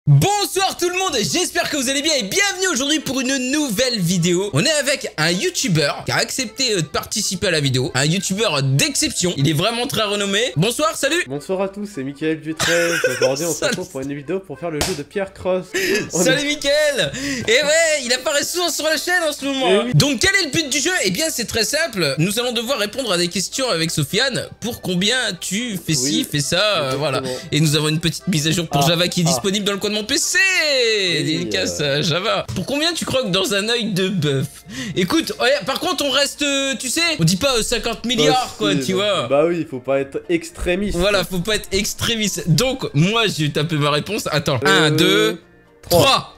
Bonsoir tout le monde, j'espère que vous allez bien et bienvenue aujourd'hui pour une nouvelle vidéo. On est avec un youtubeur qui a accepté de participer à la vidéo, un youtubeur d'exception, il est vraiment très renommé. Bonsoir, salut. Bonsoir à tous, c'est Mickaël Dutré. Aujourd'hui on se retrouve pour une vidéo pour faire le jeu de Pierre Cross. Salut Mickaël. Et ouais, il apparaît souvent sur la chaîne en ce moment. Oui. Donc quel est le but du jeu? Eh bien c'est très simple, nous allons devoir répondre à des questions avec Sofiane. Pour combien tu fais ci, fais ça, voilà. Et nous avons une petite mise à jour pour Java qui est disponible dans le coin de mon PC. Dédicace à Java. Pour combien tu croques dans un œil de bœuf? Écoute, ouais, par contre on reste, tu sais, on dit pas 50 milliards quoi, tu vois. Bah oui, faut pas être extrémiste. Voilà, faut pas être extrémiste. Donc moi j'ai tapé ma réponse. Attends, 1, 2, 3.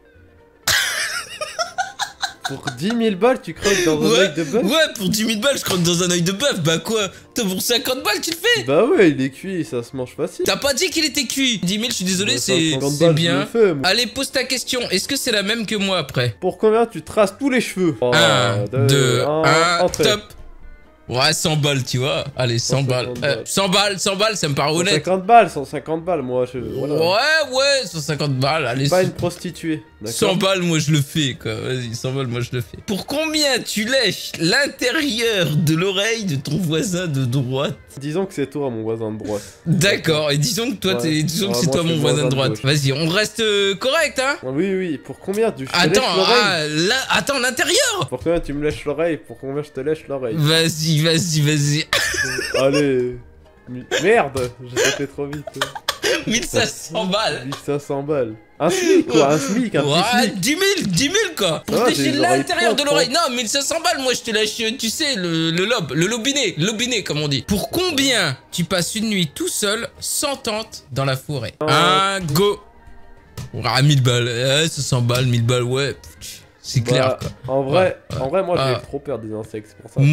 Pour 10 000 balles, tu croques dans un œil de bœuf? Ouais, pour 10 000 balles, je croque dans un œil de bœuf. Bah quoi? Toi, pour 50 balles, tu le fais? Bah ouais, il est cuit, ça se mange facile. T'as pas dit qu'il était cuit. 10 000, je suis désolé, bah, c'est bien. Allez, pose ta question. Est-ce que c'est la même que moi après? Pour combien tu traces tous les cheveux? 1, 2, 1, top. Ouais, 100 balles, tu vois. Allez, 100 balles. 100 balles, ça me paraît honnête. 150 balles, moi. Voilà. Ouais, 150 balles, allez. Pas une prostituée. 100 balles, moi je le fais, quoi. Vas-y, 100 balles, moi je le fais. Pour combien tu lèches l'intérieur de l'oreille de ton voisin de droite? Disons que c'est toi, mon voisin de droite. D'accord, et disons que toi, disons que c'est toi, mon voisin de droite. Vas-y, on reste correct, hein? Oui. Pour combien tu lèches l'oreille? Attends, l'intérieur? Pour combien tu me lèches l'oreille? Pour combien je te lèche l'oreille? Vas-y. Allez. Merde, j'ai tapé trop vite. 1500 balles. 1500 balles. Un SMIC quoi, un SMIC, un petit SMIC. 10 000 quoi. Pour lécher l'intérieur de l'oreille. Non, 1500 balles, moi je te lâche, tu sais, le lobinet comme on dit. Pour combien tu passes une nuit tout seul, sans tente, dans la forêt? Un go. 1000 balles, 500 balles, 1000 balles, ouais. C'est clair quoi. En vrai, moi j'ai trop peur des insectes, c'est pour ça.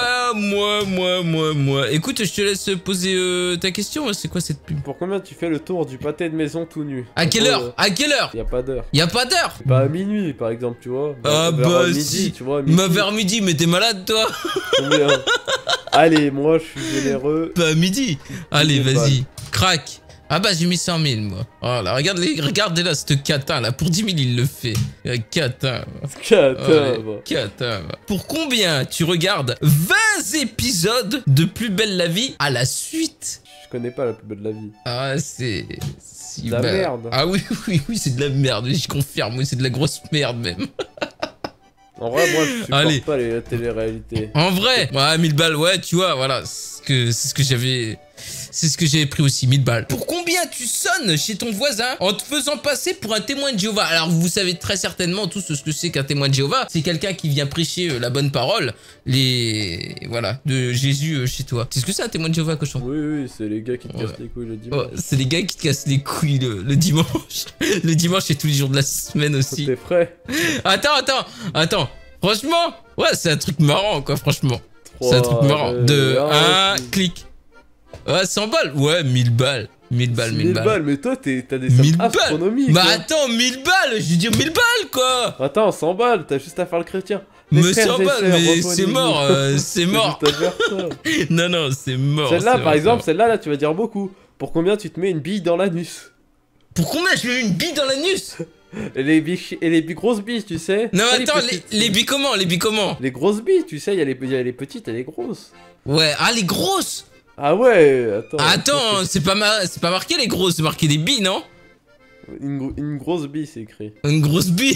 Moi. Écoute, je te laisse poser ta question, c'est quoi cette pub? Pour combien tu fais le tour du pâté de maison tout nu? À quelle heure? Y'a pas d'heure. Y'a pas d'heure? Bah à minuit par exemple, tu vois. Vers midi, si. tu vois. Bah vers midi, mais t'es malade toi? Allez, moi je suis généreux. Bah à midi. Allez, vas-y, crac. Ah bah j'ai mis 100 000 moi. Oh là, regardez là cette catin là. Pour 10 000 il le fait. Catin. Pour combien tu regardes 20 épisodes de Plus belle la vie à la suite? Je connais pas la Plus belle la vie. Ah c'est... de la merde. Ah oui c'est de la merde. Je confirme, oui c'est de la grosse merde même. En vrai, moi je supporte pas les télé-réalités. En vrai, ouais, 1000 balles, ouais, tu vois, voilà. C'est ce que j'avais... C'est ce que j'avais pris aussi, 1000 balles. Pour combien tu sonnes chez ton voisin en te faisant passer pour un témoin de Jéhovah? Alors vous savez très certainement tous ce que c'est qu'un témoin de Jéhovah. C'est quelqu'un qui vient prêcher la bonne parole, voilà, de Jésus chez toi. C'est ce que c'est un témoin de Jéhovah, cochon? Oui, c'est les gars qui te cassent les couilles le dimanche. C'est les gars qui te cassent les couilles le dimanche. Le dimanche et tous les jours de la semaine aussi. T'es prêt? Attends. Franchement, ouais, c'est un truc marrant, quoi, franchement. C'est un truc marrant. 2, 1, clic. Ouais, 100 balles. Ouais, 1000 balles. 1000 balles, 1000 balles. Mais toi, t'as des sommes astronomiques. Bah attends, 1000 balles. Je veux dire 1000 balles, quoi. Attends, 100 balles, t'as juste à faire le chrétien. Mais 100 balles, mais c'est mort, c'est mort. Non, c'est mort. Celle-là, par exemple, celle-là, tu vas dire beaucoup. Pour combien tu te mets une bille dans l'anus? Pour combien je mets une bille dans l'anus? Et les grosses billes, tu sais. Non, mais attends, les billes comment? Les grosses billes, tu sais, il y a les petites et les grosses. Ouais, les grosses. Ah ouais, attends, c'est pas marqué les grosses, c'est marqué des billes, non? Une grosse bille, c'est écrit. Une grosse bille.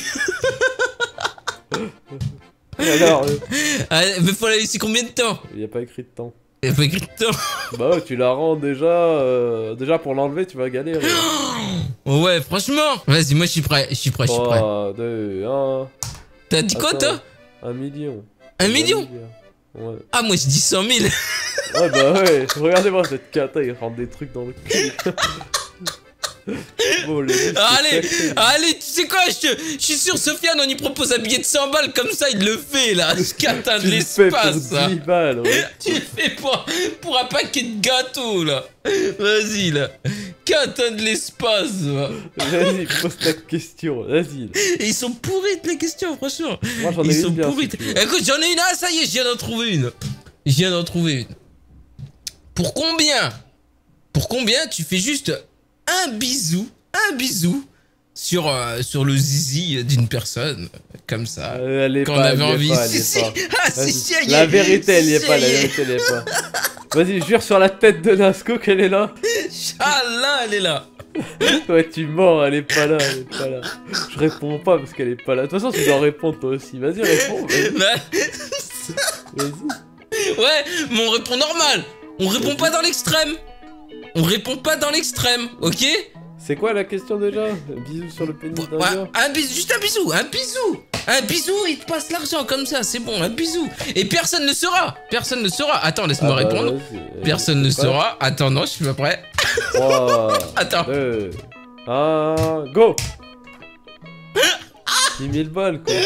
Alors, mais faut la laisser combien de temps? Il n'y a pas écrit de temps. Il n'y a pas écrit de temps. Bah ouais, tu la rends déjà pour l'enlever, tu vas galérer. Ouais, franchement. Vas-y, moi je suis prêt. 3, 2, 1. T'as dit quoi, toi? 1 million. 1 million? Ouais. Ah, moi je dis 100 000. Ouais, bah ouais. Regardez-moi cette cata, il rentre des trucs dans le cul. Bon, allez, tu sais quoi, je suis sûr, Sofiane, on y propose un billet de 100 balles, comme ça, il le fait, là. Ce catin de l'espace, ça. 10 balles, ouais. Tu le fais pour un paquet de gâteaux, là. Vas-y, là. Catin de l'espace, va. Vas-y, pose ta question, vas-y. Et ils sont pourris, les questions, franchement. Moi, j'en ai ils sont pourris. Écoute, j'en ai une, ça y est, je viens d'en trouver une. Pour combien tu fais juste un bisou sur le zizi d'une personne, comme ça. Elle quand on avait envie. Ah, si, la vérité, elle y est pas, la vérité, elle y est pas. Vas-y, jure sur la tête de Nasco qu'elle est là. Ah là, elle est là. Ouais, tu mens, elle est pas là, elle est pas là. Je réponds pas parce qu'elle est pas là. De toute façon, tu dois répondre toi aussi. Vas-y, réponds. Vas-y. Ouais, mais on répond normal. On répond pas dans l'extrême. On répond pas dans l'extrême, ok? C'est quoi la question déjà? Un bisou sur le pénis d'un gars? Un bisou, juste un bisou, un bisou. Un bisou, il te passe l'argent comme ça, c'est bon, un bisou. Et personne ne saura. Personne ne saura. Attends, laisse-moi répondre. Personne ne saura. Attends, non, je suis pas prêt. 3, attends. 2, 1, go. 10 000 balles, quoi.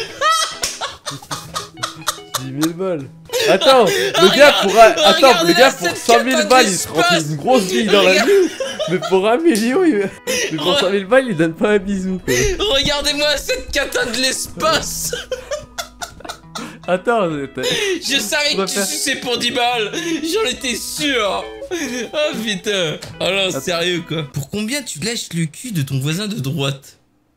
10 000 balles. Attends, le gars pour, attends, le gars pour 100 000 balles, il se remplit une grosse bille dans la nuit. Mais pour 1 million, mais pour 100 000 balles, il donne pas un bisou, quoi. Regardez-moi cette cata de l'espace. Attends, je savais que tu suçais pour 10 balles. J'en étais sûr. Oh putain. Oh non, sérieux quoi. Pour combien tu lèches le cul de ton voisin de droite?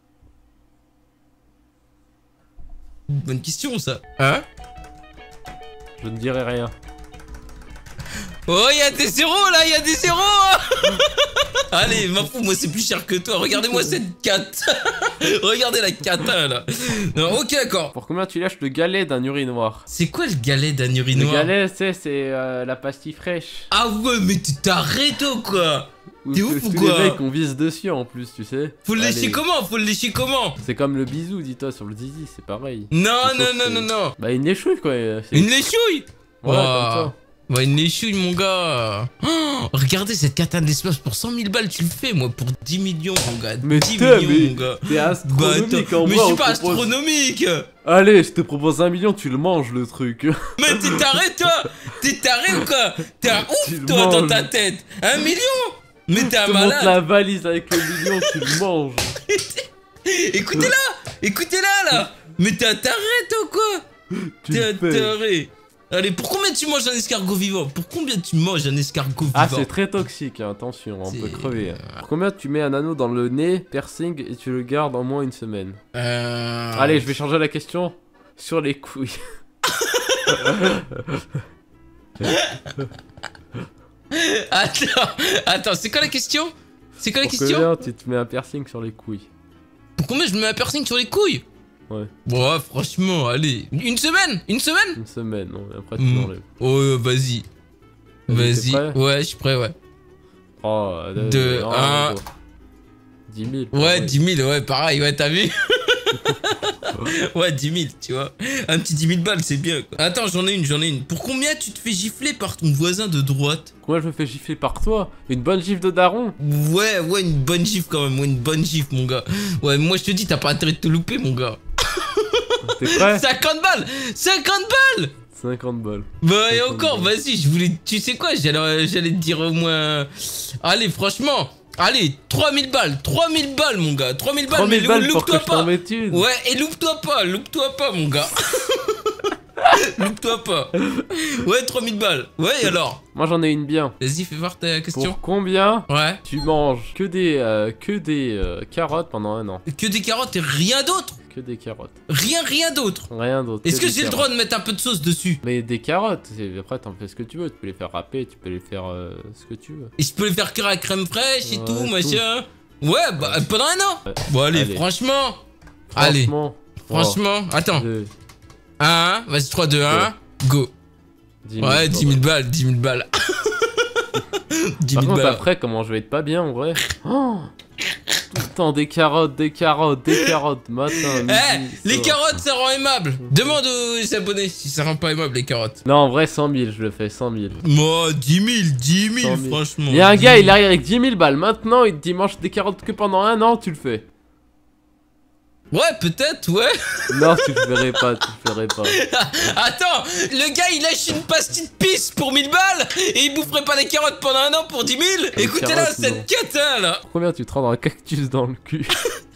Bonne question ça. Hein? Je ne dirai rien. Oh, il y a des zéros là, il y a des zéros. Allez, m'en fous, moi c'est plus cher que toi. Regardez-moi cette cata. Regardez la cata là. Non, ok, d'accord. Pour combien tu lâches le galet d'un urinoir? C'est quoi le galet d'un urinoir? Le galet, c'est la pastille fraîche. Ah ouais, mais t'arrêtes ou quoi? T'es ouf ou quoi? Les mecs on vise dessus en plus, tu sais. Faut le lécher comment? Faut le lécher comment? C'est comme le bisou, dis-toi, sur le zizi, c'est pareil. Non, non, non, non, non. Bah une léchouille quoi. Une léchouille? Ouais, comme ça. Bah une léchouille mon gars. Oh, regardez cette katana de l'espace pour 100 000 balles, tu le fais moi pour 10 millions mon gars. Mais 10 millions mon gars. T'es astronomique en mais je suis pas astronomique. Allez, je te propose 1 million, tu le manges le truc. Mais t'es taré toi? T'es taré ou quoi? T'es un ouf toi dans ta tête. 1 million? Mais t'es un malade. Tu montes la valise avec le million, tu le manges. Écoutez-la. Écoutez-la là. Mais t'es un taré toi quoi? T'es un taré. Allez, pour combien tu manges un escargot vivant? Pour combien tu manges un escargot vivant? Ah, c'est très toxique, hein, attention, on peut crever. Pour combien tu mets un anneau dans le nez, piercing, et tu le gardes en moins une semaine? Allez, je vais changer la question sur les couilles. Attends, c'est quoi la question? C'est quoi la question? Pour combien tu te mets un piercing sur les couilles? Pour combien je me mets un piercing sur les couilles? Ouais. Bon, franchement, allez. Une semaine? Une semaine? Une semaine, non, après tu l'enlèves. Oh, vas-y. Vas-y. Ouais, je suis prêt, ouais. 3, 2, 1. 10 000. Ouais, 10 000, ouais, pareil, ouais, t'as vu? Ouais, 10 000, tu vois. Un petit 10 000 balles, c'est bien, quoi. Attends, j'en ai une. Pour combien tu te fais gifler par ton voisin de droite? Combien je me fais gifler par toi? Une bonne gifle de daron? Ouais, une bonne gifle quand même. Ouais, une bonne gifle, mon gars. Ouais, moi je te dis, t'as pas intérêt de te louper, mon gars. T'es prêt? 50 balles! 50 balles! 50 balles. Bah, et encore, vas-y, je voulais. Tu sais quoi, j'allais te dire au moins. Allez, franchement. Allez, 3000 balles, 3000 balles mon gars, 3000 balles, mais loupe-toi pas. Ouais, et loupe-toi pas mon gars. Loupe-toi pas. Ouais, 3000 balles. Ouais, et alors? Moi j'en ai une bien. Vas-y, fais voir ta question. Pour combien ouais. Tu manges que des carottes pendant un an? Que des carottes et rien d'autre? Que des carottes. Rien d'autre? Rien d'autre. Est-ce que j'ai le droit de mettre un peu de sauce dessus? Mais des carottes, après t'en fais ce que tu veux. Tu peux les faire râper, tu peux les faire ce que tu veux. Et je peux les faire cuire à la crème fraîche et tout, machin. Ouais, bah pendant un an. Bon, allez, franchement. Allez. Franchement, attends. 1, vas-y, 3, 2, 1, go. Ouais, 10 000 balles, 10 000 balles. 10 000 Par contre, balles. après, comment je vais être pas bien en vrai? Oh, tout le temps des carottes, matin, midi, les carottes, ça rend aimable. Demande aux abonnés si ça rend pas aimable, les carottes. Non, en vrai, 100 000, je le fais, 100 000. Moi, 10 000, franchement. Il y a un gars, il arrive avec 10 000 balles. Maintenant, il te dit mange des carottes que pendant un an, tu le fais. Ouais, peut-être, ouais. Non, tu le ferais pas, Attends, le gars il lâche une pastille de pisse pour 1000 balles et il boufferait pas des carottes pendant un an pour 10 000. Écoutez-la, cette catin là. Combien tu te rends un cactus dans le cul?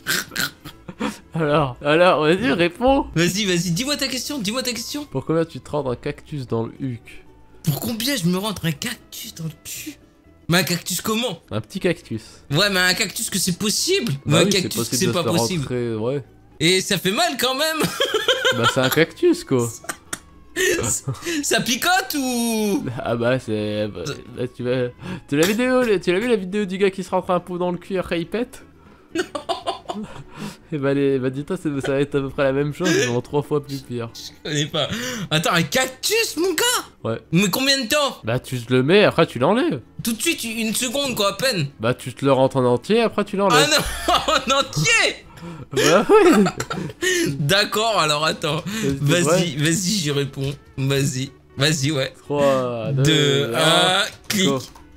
Alors, vas-y, réponds. Vas-y, dis-moi ta question, Pour combien tu te rends un cactus dans le huc? Pour combien je me rentre un cactus dans le cul? Mais un cactus comment? Un petit cactus. Ouais, mais un cactus que c'est possible. Bah Ou un oui, cactus que c'est de pas se possible. rentrer, ouais. Et ça fait mal quand même. Bah c'est un cactus quoi. Ça picote ou... Ah bah c'est... Bah, tu l'as vu la vidéo du gars qui se rentre un pot dans le cul après il pète? Non. Et bah, dis-toi, ça va être à peu près la même chose, mais en 3 fois plus pire. Je connais pas. Attends, un cactus mon gars? Ouais. Mais combien de temps? Bah tu te le mets, après tu l'enlèves. Tout de suite, une seconde quoi, à peine. Bah tu te le rentres en entier, après tu l'enlèves. Ah non, en entier. Bah oui. D'accord, alors attends. Vas-y, j'y réponds. Vas-y, ouais. 3, 2, 1, clic.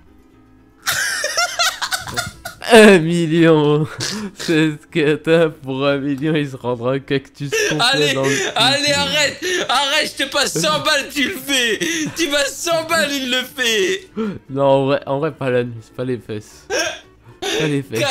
1 million. C'est ce que t'as pour 1 million, il se rendra un cactus complet dans le cul. Allez, arrête, je te passe 100 balles, tu le fais. Tu passes 100 balles, il le fait. Non, en vrai, pas la nuit, c'est pas les fesses. Pas les fesses.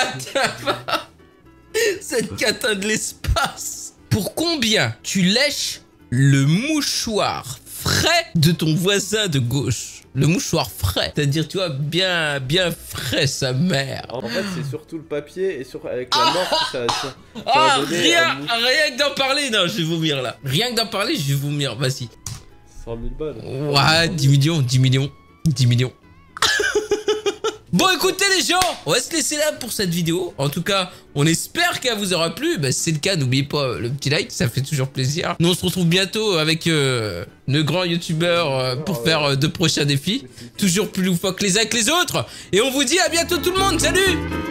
Cette catin de l'espace. Pour combien tu lèches le mouchoir frais de ton voisin de gauche? Le mouchoir frais, c'est-à-dire tu vois bien frais sa mère. En fait c'est surtout le papier et avec la mort ça rien que d'en parler, non je vais vomir là. Rien que d'en parler je vais vomir, vas-y. 100 000 balles. Ouais 10 millions. Bon écoutez les gens, on va se laisser là pour cette vidéo. En tout cas, on espère qu'elle vous aura plu. Bah, si c'est le cas, n'oubliez pas le petit like, ça fait toujours plaisir. Nous on se retrouve bientôt avec nos grands youtubeurs pour faire de prochains défis. Toujours plus loufoques les uns que les autres. Et on vous dit à bientôt tout le monde, salut!